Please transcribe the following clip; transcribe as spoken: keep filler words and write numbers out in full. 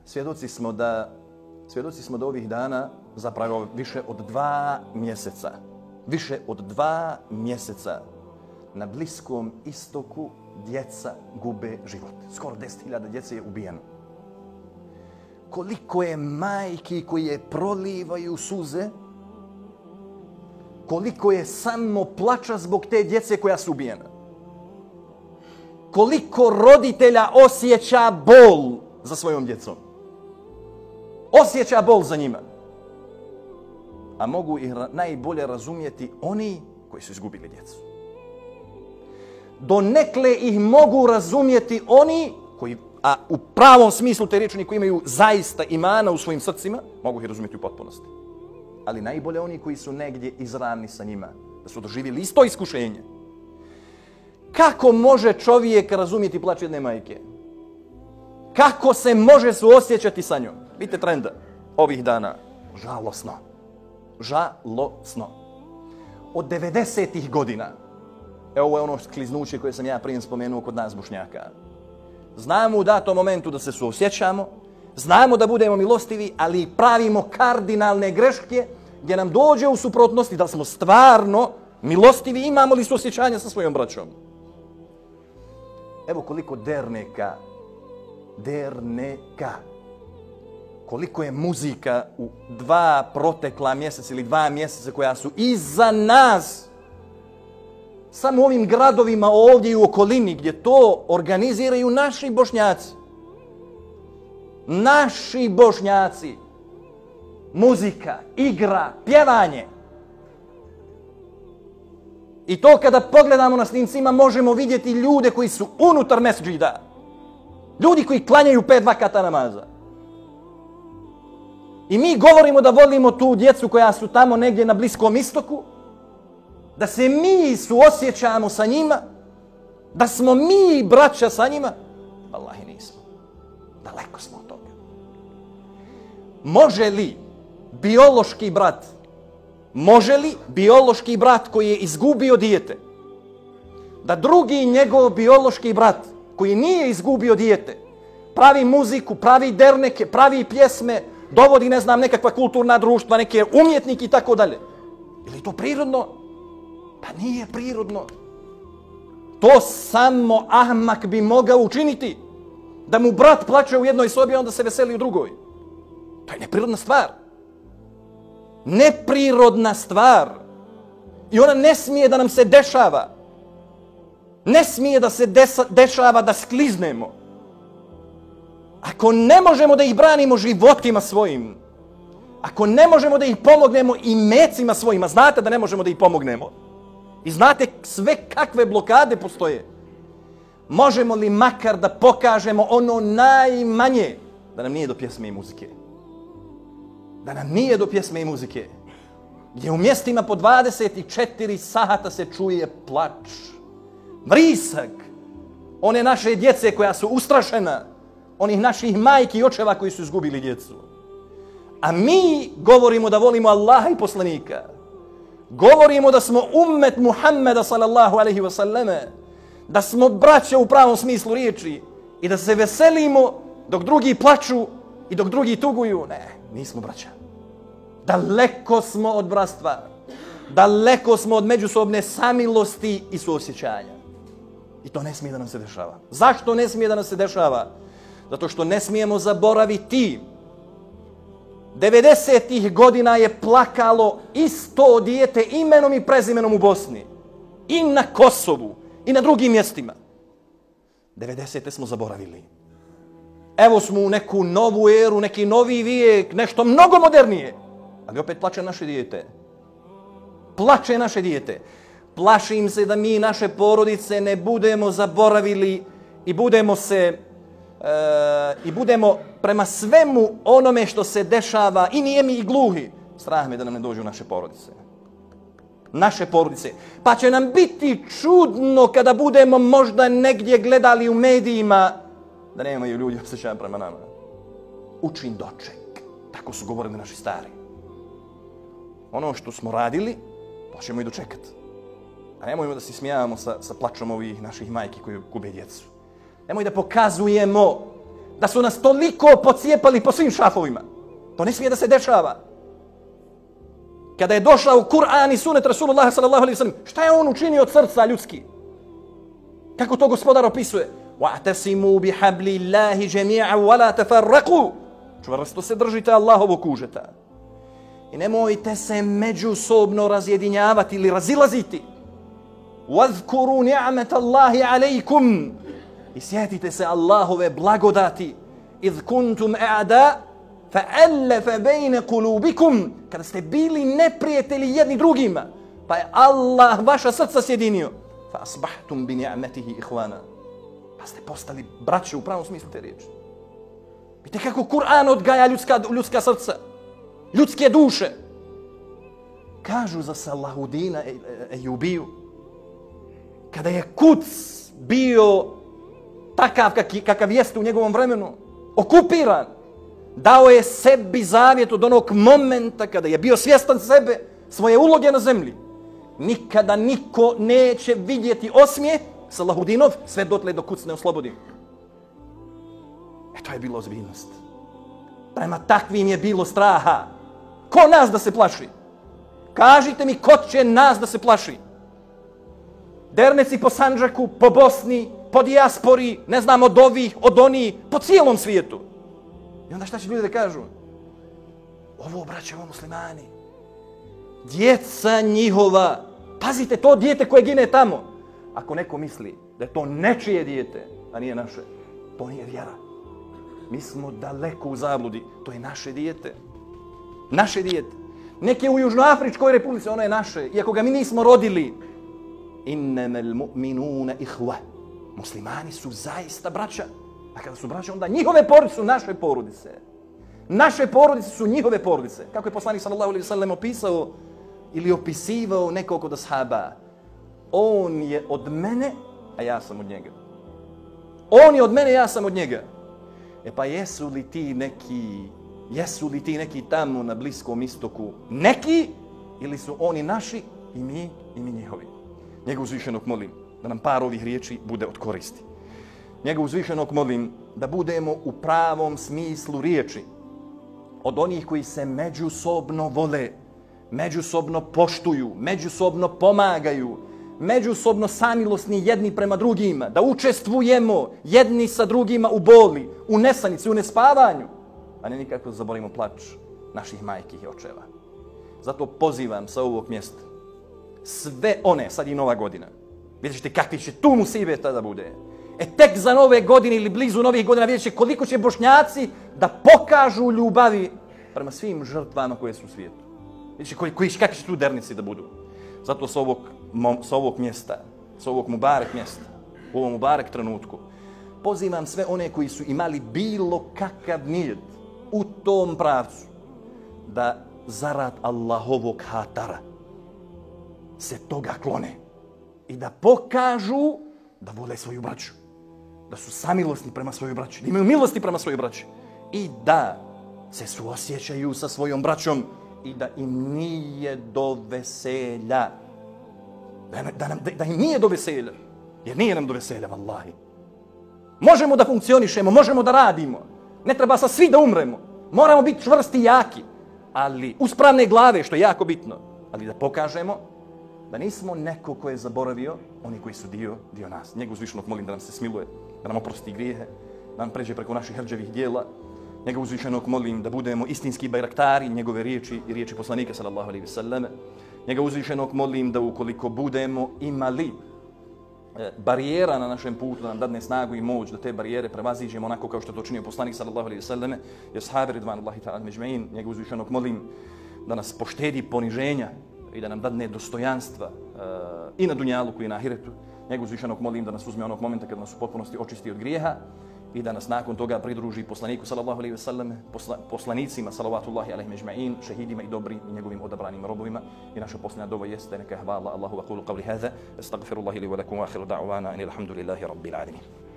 Svjedoci smo da, svjedoci smo da ovih dana, zapravo više od dva mjeseca, više od dva mjeseca na Bliskom istoku djeca gube život. Skoro deset hiljada djece je ubijeno. Koliko je majki koje prolivaju suze, koliko je samo plača zbog te djece koja su ubijena. Koliko roditelja osjeća bol za svojom djecom. Osjeća bol za njima. A mogu ih najbolje razumjeti oni koji su izgubili djecu. Donekle ih mogu razumjeti oni koji, a u pravom smislu te riječi, koji imaju zaista imana u svojim srcima, mogu ih razumjeti u potpunosti. Ali najbolje oni koji su negdje izravni sa njima, da su doživjeli isto iskušenje. Kako može čovjek razumjeti plać jedne majke? Kako se može suosjećati sa njom? Vidite trenda ovih dana. Žalosno. Žalosno. Od devedesetih godina, evo ovo je ono skliznuće koje sam ja prije spomenuo kod nas Bošnjaka. Znamo u datom momentu da se suosjećamo, znamo da budemo milostivi, ali pravimo kardinalne greške gdje nam dođe u suprotnosti da smo stvarno milostivi, imamo li suosjećanja sa svojom braćom. Evo koliko derneka, derneka, koliko je muzika u dva protekla mjeseca ili dva mjeseca koja su iza nas, samo u ovim gradovima ovdje i u okolini gdje to organiziraju naši Bošnjaci. Naši Bošnjaci. Muzika, igra, pjevanje. I to kada pogledamo na snimcima možemo vidjeti ljude koji su unutar mesdžida. Ljudi koji klanjaju pet vakata namaza. I mi govorimo da volimo tu djecu koja su tamo negdje na Bliskom istoku, da se mi suosjećamo sa njima, da smo mi braća sa njima. Wallahi nismo. Daleko smo od toga. Može li biološki brat, može li biološki brat koji je izgubio dijete, da drugi njegov biološki brat koji nije izgubio dijete, pravi muziku, pravi derneke, pravi pjesme, dovodi, ne znam, nekakva kulturna društva, neke umjetnike i tako dalje. Je li to prirodno? Pa nije prirodno. To samo ahmak bi mogao učiniti. Da mu brat plače u jednoj sobi, a onda se veseli u drugoj. To je neprirodna stvar. Neprirodna stvar. I ona ne smije da nam se dešava. Ne smije da se desa, dešava da skliznemo. Ako ne možemo da ih branimo životima svojim, ako ne možemo da ih pomognemo imecima svojima, znate da ne možemo da ih pomognemo. I znate sve kakve blokade postoje. Možemo li makar da pokažemo ono najmanje da nam nije do pjesme i muzike? Da nam nije do pjesme i muzike. Gdje u mjestima po dvadeset četiri sata se čuje plač, vrisak, one naše djece koja su ustrašena, onih naših majki i očeva koji su izgubili djecu. A mi govorimo da volimo Allaha i poslanika. Govorimo da smo ummet Muhammeda sallallahu alaihi wa sallame, da smo braća u pravom smislu riječi i da se veselimo dok drugi plaču i dok drugi tuguju. Ne, nismo braća. Daleko smo od bratstva. Daleko smo od međusobne samilosti i suosjećanja. I to ne smije da nam se dešava. Zašto ne smije da nam se dešava? Zato što ne smijemo zaboraviti. devedesetih godina je plakalo isto dijete imenom i prezimenom u Bosni. I na Kosovu. I na drugim mjestima. devedesete smo zaboravili. Evo smo u neku novu eru, neki novi vijek, nešto mnogo modernije. Ali opet plače naše dijete. Plače naše dijete. Plašim se da mi naše porodice ne budemo zaboravili i budemo se e, i budemo prema svemu onome što se dešava i nijemi i gluhi. Strah me da nam ne dođu naše porodice. Naše porodice. Pa će nam biti čudno kada budemo možda negdje gledali u medijima da nemaju ljudi osjećaja prema nama. Učin doček. Tako su govorili naši stari. Ono što smo radili, to ćemo i dočekati. A nemojmo da se smijavamo sa, sa plačom ovih naših majki koji gube djecu. Nemoj da pokazujemo da su nas toliko pocijepali po svim šrafovima. To ne smije da se dešava. Kada je došao u Kur'an i sunet Rasulullah sallallahu alejhi ve sellem, šta je on učinio od srca ljudski? Kako to Gospodar opisuje? Wa'tasimu bihablillahi jami'an wa la tafarraqu. Čvrsto se držite Allahovog kužeta. I nemojte se međusobno razjedinjavati ili razilaziti. Wadhkuru ni'matallahi alaykum. I sjetite se Allahove blagodati. Idh kuntum a'da fa'allafa bayna qulubikum. Kada ste bili neprijatelji jedni drugima, pa je Allah vaša srca sjedinio. Fa asbahtum bi ni'matihi ikhwana. Pa ste postali braće u pravom smislu te riječi. Vidite kako Kur'an odgaja ljudska, ljudska srca, ljudske duše. Kažu za Salahudina Ejubiju, kada je Kuc bio takav kakav jeste u njegovom vremenu, okupiran, dao je sebi zavjet od onog momenta kada je bio svjestan sebe, svoje uloge na zemlji. Nikada niko neće vidjeti osmijeh Salahudinov sve dotle dok Kuc ne oslobodi. E to je bilo ozbiljnost. Prema takvim je bilo straha. Ko nas da se plaši? Kažite mi ko će nas da se plaši? Derneci po Sandžaku, po Bosni, po dijaspori, ne znam od ovih, od onih, po cijelom svijetu. I onda šta će ljudi da kažu? Ovo, braće, ovo muslimani. Djeca njihova. Pazite, to dijete koje gine tamo. Ako neko misli da je to nečije dijete, a nije naše, to nije vjera. Mi smo daleko u zabludi. To je naše dijete. Naše dijete. Neki u Južnoafričkoj republici, ono je naše. Iako ga mi nismo rodili. Innamal mu'minuna ihwa. Muslimani su zaista braća. A kada su braća, onda njihove porodice su naše porodice. Naše porodice su njihove porodice. Kako je poslanik sallallahu alejhi ve sellem opisao ili opisivao nekog od ashaba. On je od mene, a ja sam od njega. On je od mene, ja sam od njega. E pa jesu li ti neki, jesu li ti neki tamo na Bliskom istoku neki, ili su oni naši i mi i mi njihovi? Njega uzvišenog molim da nam par ovih riječi bude od koristi. Njega uzvišenog molim da budemo u pravom smislu riječi od onih koji se međusobno vole, međusobno poštuju, međusobno pomagaju, međusobno samilosni jedni prema drugima, da učestvujemo jedni sa drugima u boli, u nesanici, u nespavanju, a ne nikako da zaboravimo plač naših majki i očeva. Zato pozivam sa ovog mjesta sve one, sad i nova godina, vidjet ćete kakvi će tu musibeta da bude. E tek za nove godine ili blizu novih godina vidjet će koliko će Bošnjaci da pokažu ljubavi prema svim žrtvama koje su u svijetu. Vidjet će koji, koji, kakvi će tu dernici da budu. Zato sa ovog, sa ovog mjesta, sa ovog Mubarek mjesta, u ovom Mubarek trenutku, pozivam sve one koji su imali bilo kakav nijet u tom pravcu da zarad Allahovog hatara se toga klone i da pokažu da vole svoju braću, da su samilosni prema svojoj braći, da imaju milosti prema svojoj braći i da se suosjećaju sa svojom braćom i da im nije do veselja. Da, da, nam, da im nije do veselja. Jer nije nam do veselja, vallahi. Možemo da funkcionišemo, možemo da radimo. Ne treba sa svi da umremo. Moramo biti čvrsti i jaki. Ali uspravne glave, što je jako bitno. Ali da pokažemo da nismo neko ko je zaboravio oni koji su dio, dio nas. Njega uzvišenog molim da nam se smiluje, da nam oprosti grijehe, da nam pređe preko naših hrđevih dijela. Njega uzvišenog molim da budemo istinski bajraktari njegove riječi i riječi poslanika sallallahu alejhi ve selleme. Njega uzvišenog molim da ukoliko budemo imali e, barijera na našem putu, da nam dadne snagu i moć da te barijere prevaziđemo onako kao što to činio poslanik sallallahu alejhi ve selleme i ashabi ridvanullahi ta'ala međma'in. Njega uzvišenog molim da nas poštedi poniženja i da nam dadne dostojanstva e, i na dunjaluku i na ahiretu. Njega uzvišenog molim da nas uzme onog momenta kada nas u potpunosti očisti od grijeha i da nas nakon toga pridruži poslaniku sallallahu alejhi ve sellem, posla, poslanicima salavatullahi alejhi međma'in, šehidima i dobrim i njegovim odabranim robovima. I naša posljednja dova jeste neka hvala Allahu wa qulu qavli hadha, astaghfirullahi li wa lakum wa akhiru da'wana anil hamdulillahi rabbil alamin.